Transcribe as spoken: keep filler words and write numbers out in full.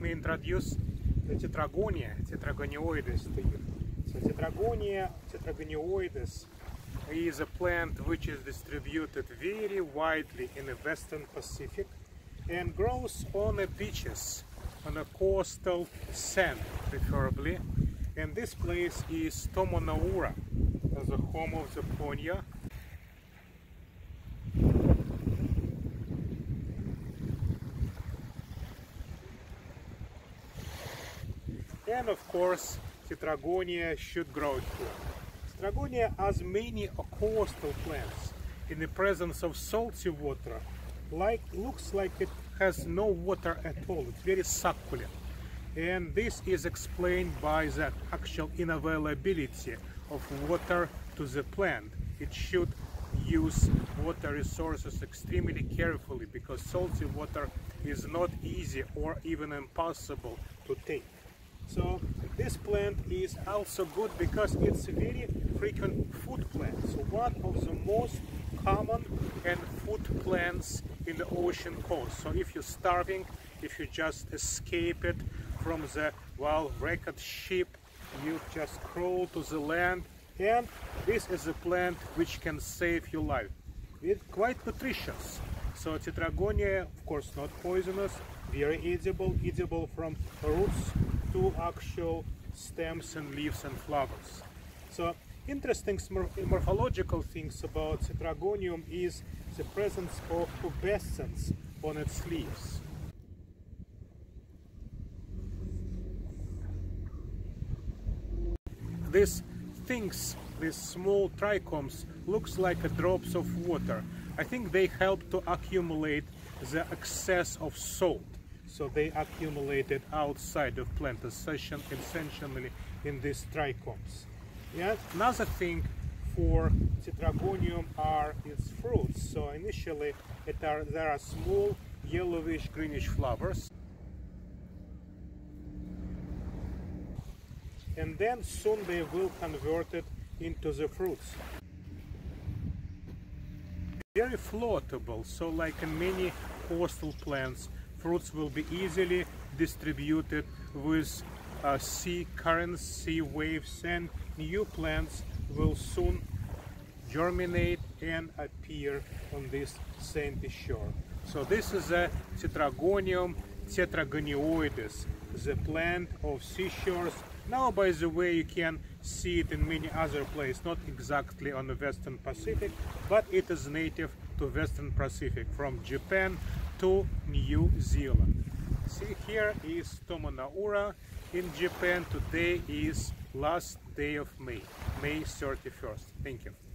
me introduce the Tetragonia, tetragonioides to you. So Tetragonia, tetragonioides is a plant which is distributed very widely in the Western Pacific and grows on the beaches, on a coastal sand preferably. And this place is Tomonaura, the home of the ponia. And of course, Tetragonia should grow here. Tetragonia has many coastal plants in the presence of salty water. Like, looks like it has no water at all. It's very succulent. And this is explained by the actual unavailability of water to the plant. It should use water resources extremely carefully because salty water is not easy or even impossible to take. So this plant is also good because it's a very frequent food plant. So one of the most common and food plants in the ocean coast. So if you're starving, if you just escape it from the well wrecked ship, you just crawl to the land, and this is a plant which can save your life. It's quite nutritious. So Tetragonia, of course, not poisonous, very edible, edible from roots to actual stems and leaves and flowers. So interesting morphological things about Tetragonium is the presence of pubescence on its leaves. These things, these small trichomes, looks like drops of water. I think they help to accumulate the excess of salt. So they accumulated outside of plant, essentially in these trichomes. Yeah. Another thing for Tetragonium are its fruits. So initially it are, there are small yellowish greenish flowers. And then soon they will convert it into the fruits. Very floatable, so like in many coastal plants, fruits will be easily distributed with uh, sea currents, sea waves, and new plants will soon germinate and appear on this sandy shore. So this is a Tetragonium tetragonioides, the plant of seashores. Now, by the way, you can see it in many other places, not exactly on the Western Pacific, but it is native to Western Pacific, from Japan to New Zealand. See, here is Tomonaura in Japan. Today is last day of May, May thirty-first. Thank you.